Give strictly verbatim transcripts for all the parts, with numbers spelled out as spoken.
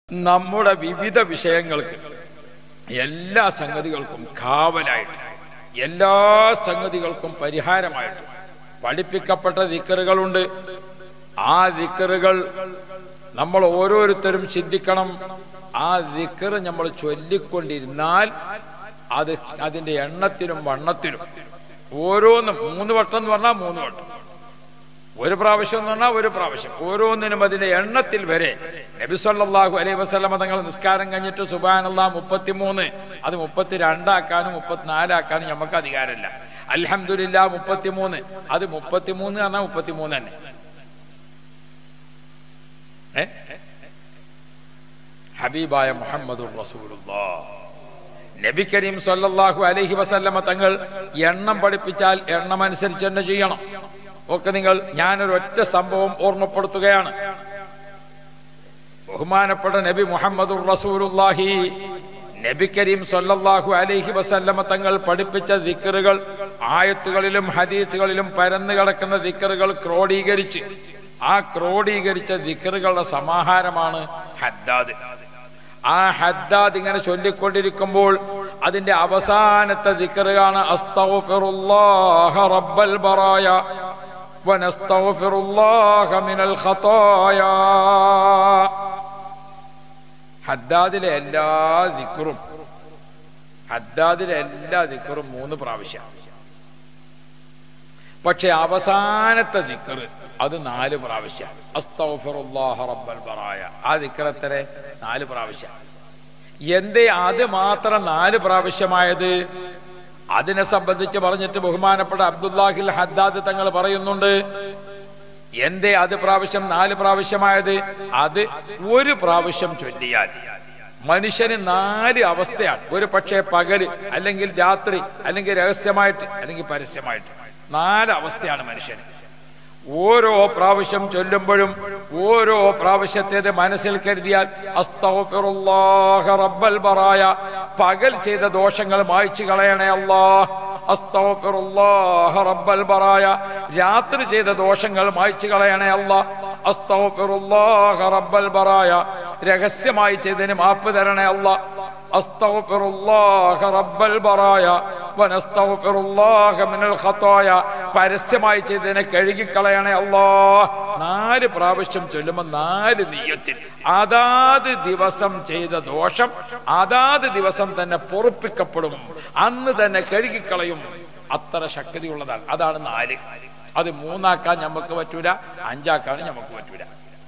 നമ്മുടെ വിവിധ വിഷയങ്ങൾക്ക് എല്ലാ സംഗതികൾക്കും കാവലായിട്ട്, എല്ലാ സംഗതികൾക്കും പരിഹാരമായിട്ട് പഠിപ്പിക്കപ്പെട്ട ദിക്റുകളുണ്ട്. ആ ദിക്റുകൾ നമ്മൾ ഓരോരുത്തരും ചിന്തിക്കണം. ആ ദിക്ർ നമ്മൾ ചൊല്ലിക്കൊണ്ടിരുന്നാൽ അത് അതിന്റെ എണ്ണത്തിനും വണ്ണത്തിനും ഓരോന്നും മൂന്ന് വട്ടം എന്ന് പറഞ്ഞാൽ മൂന്ന് വട്ടം, ഒരു പ്രാവശ്യം എന്ന് പറഞ്ഞാൽ ഒരു പ്രാവശ്യം, ഓരോന്നിനും അതിന്റെ എണ്ണത്തിൽ വരെ നബി സല്ലല്ലാഹു അലൈഹി വസല്ലമ തങ്ങൾ നിസ്കാരം കഴിഞ്ഞിട്ട് സുബ്ഹാനല്ലാഹ് മുപ്പത്തിമൂന്ന് അത് മുപ്പത്തിരണ്ടാക്കാനും മുപ്പത്തിനാലാക്കാനും നമുക്ക് അധികാരമില്ല. അൽഹംദുലില്ലാഹ് മുപ്പത്തിമൂന്ന് അത് മുപ്പത്തിമൂന്ന് പറഞ്ഞാൽ മുപ്പത്തിമൂന്ന് തന്നെ. ഏ ഹബീബായ മുഹമ്മദുർ റസൂലുള്ളാഹ് നബി കരീം സല്ലല്ലാഹു അലൈഹി വസല്ലമ തങ്ങൾ എണ്ണം പഠിപ്പിച്ചാൽ എണ്ണം അനുസരിച്ച് തന്നെ ചെയ്യണം. ഒക്കെ നിങ്ങൾ ഞാനൊരു ഒറ്റ സംഭവം ഓർമ്മപ്പെടുത്തുകയാണ്. ബഹുമാനപ്പെട്ട നബി മുഹമ്മദുർ റസൂലുള്ളാഹി നബി കരീം സല്ലല്ലാഹു അലൈഹി വസല്ലമ തങ്ങൾ പഠിപ്പിച്ച ദിക്റുകൾ ആയത്തുകളിലും ഹദീസുകളിലും പരന്നു കിടക്കുന്ന ദിക്റുകൾ ക്രോഡീകരിച്ച് ആ ക്രോഡീകരിച്ച ദിക്റുകളുടെ സമാഹാരമാണ് ഹദ്ദാദ്. ആ ഹദ്ദാദ് ഇങ്ങനെ ചൊല്ലിക്കൊണ്ടിരിക്കുമ്പോൾ അതിന്റെ അവസാനത്തെ ദിക്റാണ് അസ്തഗ്ഫിറുല്ലാഹ റബ്ബൽ ബറായ വനസ്തഗ്ഫിറുല്ലാഹ മിനൽ ഖതായാ. ഹദ്ദാദിലെ എല്ലാ ദിക്റും ഹദ്ദാദിലെ എല്ലാ ദിക്റും മൂന്ന് പ്രാവശ്യം. പക്ഷെ അവസാനത്തെ ദിക്ർ അത് നാല് പ്രാവശ്യം. അസ്തഗ്ഫിറുല്ലാഹ റബ്ബൽ ബറായ ആ ദിക്ർ എത്ര? നാല് പ്രാവശ്യം. എന്തേ അത് മാത്രം നാല് പ്രാവശ്യമായത്? അതിനെ സംബന്ധിച്ച് പറഞ്ഞിട്ട് ബഹുമാനപ്പെട്ട അബ്ദുല്ലാഹിൽ ഹദ്ദാദ് തങ്ങൾ പറയുന്നുണ്ട്, എന്തേ അത് പ്രാവശ്യം നാല് പ്രാവശ്യമായത്? അത് ഒരു പ്രാവശ്യം ചൊല്ലിയാൽ മനുഷ്യന് നാല് അവസ്ഥയാണ്. ഒരു പക്ഷേ പകല്, അല്ലെങ്കിൽ രാത്രി, അല്ലെങ്കിൽ രഹസ്യമായിട്ട്, അല്ലെങ്കിൽ പരസ്യമായിട്ട്, നാല് അവസ്ഥയാണ് മനുഷ്യന്. ഓരോ പ്രാവശ്യം ചൊല്ലുമ്പോഴും ഓരോ പ്രാവശ്യത്തേത് മനസ്സിൽ കരുതിയാൽ അസ്തഗ്ഫിറുല്ലാഹ റബ്ബൽ ബറായ പകൽ ചെയ്ത ദോഷങ്ങൾ മായ്ച്ചു കളയണേ അല്ലാഹ്, അസ്തഗ്ഫിറുല്ലാഹ റബ്ബൽ ബറായ രാത്രി ചെയ്ത ദോഷങ്ങൾ മായ്ച്ചു കളയണേ അല്ലാഹ്, അസ്തഗ്ഫിറുല്ലാഹ റബ്ബൽ ബറായ രഹസ്യമായി ചെയ്തതിന് മാപ്പ് തരണേ അല്ലാഹ്, അസ്തഗ്ഫിറുല്ലാഹ റബ്ബൽ ബറായ വനസ്തഗ്ഫിറുല്ലാഹ മിനൽ ഖതായ പരസ്യമായി ചെയ്തതിനെ കഴുകിക്കളയണേ അല്ലാഹ്. നാല് പ്രാവശ്യം ചൊല്ലുമ്പോൾ നാല് നിയ്യത്തിൽ അതാത് ദിവസം ചെയ്ത ദോഷം അതാത് ദിവസം തന്നെ പൊറുപ്പിക്കപ്പെടും, അന്ന് തന്നെ കഴുകിക്കളയും. അത്ര ശക്തിയുള്ളതാണ്. അതാണ് നാല്. അത് മൂന്നാക്കാൻ നമുക്ക് പറ്റൂല, അഞ്ചാക്കാനും നമുക്ക് പറ്റൂല.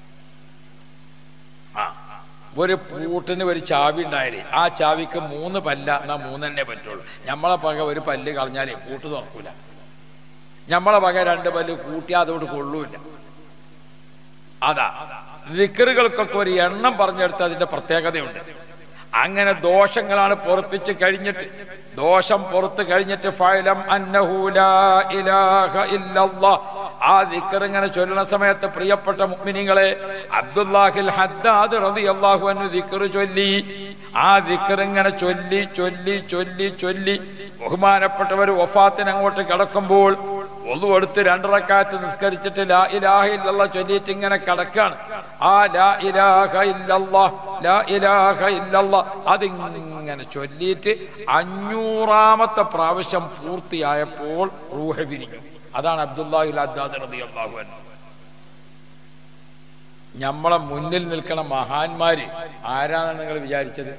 ആ ഒരു പൂട്ടിന് ഒരു ചാവി ഉണ്ടായാലേ ആ ചാവിക്ക് മൂന്ന് പല്ല എന്നാ മൂന്ന് തന്നെ പറ്റുള്ളൂ. നമ്മളെ പക ഒരു പല്ല് കളഞ്ഞാലേ പൂട്ട് തുറക്കൂല. നമ്മളെ പക രണ്ട് പല്ല് കൂട്ടിയാൽ അതോട് കൊള്ളൂല. അതാ ദിക്റുകൾക്കൊക്കെ ഒരു എണ്ണം പറഞ്ഞെടുത്ത് അതിന്റെ പ്രത്യേകതയുണ്ട്. അങ്ങനെ ദോഷങ്ങളാണ് പൊറപ്പിച്ച് കഴിഞ്ഞിട്ട്, ദോഷം പുറത്ത് കഴിഞ്ഞിട്ട് ഫഅലം അന്നഹു ലാ ഇലാഹ ഇല്ലല്ലാഹ് ആ ദിക്ർ ഇങ്ങനെ ചൊല്ലുന്ന സമയത്ത് പ്രിയപ്പെട്ട മുഅ്മിനീങ്ങളെ, അബ്ദുല്ലാഹിൽ ഹദ്ദാദ് റളിയല്ലാഹു അൻഹു ദിക്ർ ചൊല്ലി. ആ ദിക്ർ ഇങ്ങനെ ചൊല്ലി ചൊല്ലി ചൊല്ലി ചൊല്ലി ബഹുമാനപ്പെട്ടവർ വഫാത്തിന് അങ്ങോട്ട് കിടക്കുമ്പോൾ ഒന്നു എടുത്ത് രണ്ട് റക്അത്ത് നിസ്കരിച്ചിട്ട് ലാ ഇലാഹ ഇല്ലല്ലാഹ് ചൊല്ലിയിട്ട് ഇങ്ങനെ കിടക്കാണ്. ആ ലാ ഇലാഹ ഇല്ലല്ലാഹ് ലാ ഇലാഹ ഇല്ലല്ലാഹ് അതിങ്ങനെ ചൊല്ലിയിട്ട് അഞ്ഞൂറാമത്തെ പ്രാവശ്യം പൂർത്തിയായപ്പോൾ റൂഹ് വിരിഞ്ഞു. അതാണ് അബ്ദുല്ലാഹിൽ ഹദ്ദാദ് റളിയല്ലാഹു അൻഹു. നമ്മളെ മുന്നിൽ നിൽക്കുന്ന മഹാന്മാര് ആരാണെന്ന് നിങ്ങൾ വിചാരിച്ചത്?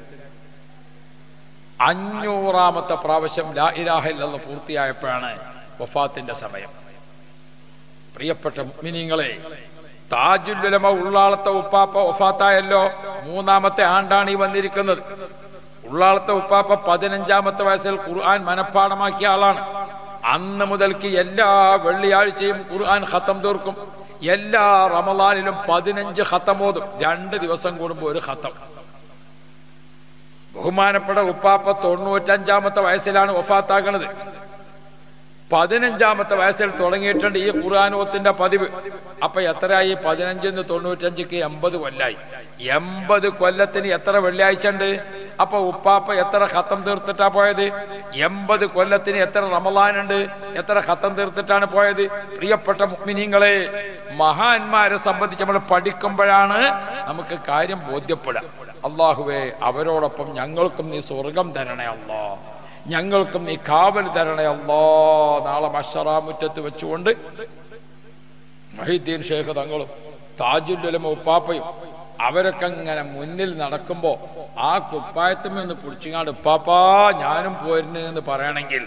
അഞ്ഞൂറാമത്തെ പ്രാവശ്യം ലാ ഇലാഹ ഇല്ലല്ലാഹ് പൂർത്തിയായപ്പോഴാണ് വഫാത്തിന്റെ സമയം. പ്രിയപ്പെട്ട മുഅ്മിനീങ്ങളെ, താജുൽ ഉലമ ഉള്ളാളത്തെ ഉപ്പാപ്പ വഫാത്തായല്ലോ. മൂന്നാമത്തെ ആണ്ടാണ് ഈ വന്നിരിക്കുന്നത്. ഉള്ളാളത്തെ ഉപ്പാപ്പ പതിനഞ്ചാമത്തെ വയസ്സിൽ ഖുർആൻ മനഃപ്പാഠമാക്കിയ ആളാണ്. അന്ന് മുതൽക്ക് എല്ലാ വെള്ളിയാഴ്ചയും ഖുർആൻ ഖത്തം തീർക്കും. എല്ലാ റമളാനിലും പതിനഞ്ച് ഖത്തം ഓതും. രണ്ട് ദിവസം കൂടുമ്പോൾ ഒരു ഖത്തം. ബഹുമാനപ്പെട്ട ഉപ്പാപ്പ തൊണ്ണൂറ്റഞ്ചാമത്തെ വയസ്സിലാണ് വഫാത്താകുന്നത്. പതിനഞ്ചാമത്തെ വയസ്സിൽ തുടങ്ങിയിട്ടുണ്ട് ഈ ഖുർആനോത്തിന്റെ പതിവ്. അപ്പൊ എത്രയായി? പതിനഞ്ചിന്ന് തൊണ്ണൂറ്റഞ്ചിക്ക് എൺപത് കൊല്ലായി. എൺപത് കൊല്ലത്തിന് എത്ര വെള്ളിയാഴ്ച ഉണ്ട്? അപ്പൊ ഉപ്പാപ്പ എത്ര ഖത്തം തീർത്തിട്ടാ പോയത്? എൺപത് കൊല്ലത്തിന് എത്ര റമളാനുണ്ട്? എത്ര ഖത്തം തീർത്തിട്ടാണ് പോയത്? പ്രിയപ്പെട്ട മുഅ്മിനീങ്ങളെ, മഹാന്മാരെ സംബന്ധിച്ച് നമ്മൾ പഠിക്കുമ്പോഴാണ് നമുക്ക് കാര്യം ബോധ്യപ്പെടുക. അള്ളാഹുവേ അവരോടൊപ്പം ഞങ്ങൾക്കും നീ സ്വർഗം തരണേ അല്ലാ, ഞങ്ങൾക്കും നീ കാവൽ തരണേ അല്ലാ. നാളെ മഹ്ശറാ മുറ്റത്ത് വെച്ചുകൊണ്ട് മഹീദ്ദീൻ ഷേഖ് തങ്ങളും താജുൽ ഉലമ ഉപ്പാപ്പയും അവരൊക്കെ ഇങ്ങനെ മുന്നിൽ നടക്കുമ്പോ ആ കുപ്പായത്തിൽ നിന്ന് പിടിച്ചിങ്ങാണ്ട് ഉപ്പാപ്പാ ഞാനും പോരുന്നു എന്ന് പറയണമെങ്കിൽ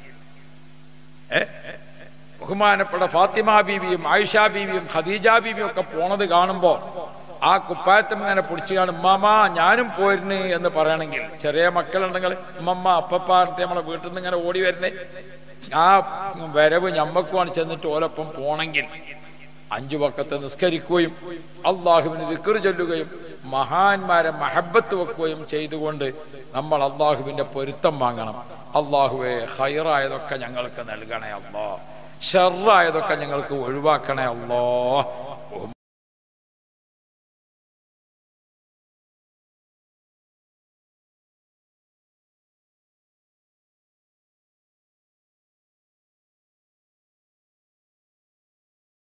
ഏ ബഹുമാനപ്പെട്ട ഫാത്തിമ ബീവിയും ആയിഷ ബീവിയും ഖദീജ ബീവിയും ഒക്കെ പോണത് കാണുമ്പോ ആ കുപ്പായത്തിൽ ഇങ്ങനെ പിടിച്ചുകാണ്ട് ഉമ്മാമ ഞാനും പോരുന്നു എന്ന് പറയണമെങ്കിൽ, ചെറിയ മക്കളുണ്ടെങ്കിൽ ഉമ്മമ്മ അപ്പപ്പ എന്നിട്ട് നമ്മളെ വീട്ടിൽ നിന്ന് ഇങ്ങനെ ഓടി വരുന്നേ ആ വരവ് ഞമ്മക്കുമാണ് ചെന്നിട്ട് ഓലൊപ്പം പോണെങ്കിൽ അഞ്ചു വക്കത്ത് നിസ്കരിക്കുകയും അള്ളാഹുവിന് ദിക്ർ ചൊല്ലുകയും മഹാന്മാരെ മഹബത്ത് വെക്കുകയും ചെയ്തുകൊണ്ട് നമ്മൾ അള്ളാഹുവിന്റെ പൊരുത്തം വാങ്ങണം. അള്ളാഹുവെ ഖൈറായതൊക്കെ ഞങ്ങൾക്ക് നൽകണേ അല്ലാ, ഷർറായതൊക്കെ ഞങ്ങൾക്ക് ഒഴിവാക്കണേ അല്ലാ.